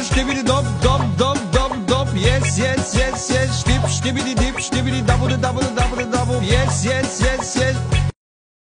Ştibidi dop dop dop dop dop. Yes yes yes yes. Ştip ştibidi dip ştibidi dabudu dabudu dabudu dabu. Yes yes yes.